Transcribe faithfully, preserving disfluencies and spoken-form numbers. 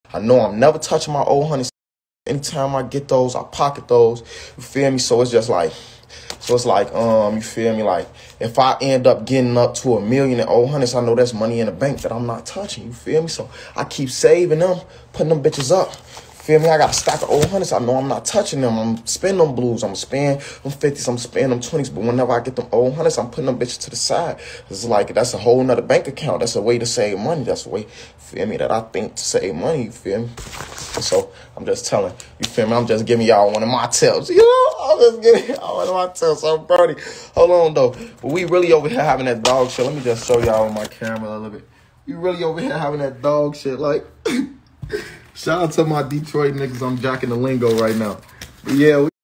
I know I'm never touching my old hundreds. Anytime I get those, I pocket those. You feel me? So it's just like, so it's like, um, you feel me? Like, if I end up getting up to a million in old hundreds, I know that's money in the bank that I'm not touching. You feel me? So I keep saving them, putting them bitches up. Feel me? I got a stack of old hundreds. I know I'm not touching them. I'm spending them blues. I'm spending them fifties. I'm spending them twenties. But whenever I get them old hundreds, I'm putting them bitches to the side. It's like, that's a whole nother bank account. That's a way to save money. That's a way, feel me, that I think to save money. You feel me? So I'm just telling, you feel me? I'm just giving y'all one of my tips. You know, I'm just giving y'all one of my tips. So, Brody, hold on, though. But we really over here having that dog shit. Let me just show y'all on my camera a little bit. We really over here having that dog shit. Like, shout out to my Detroit niggas. I'm jacking the lingo right now. But yeah, we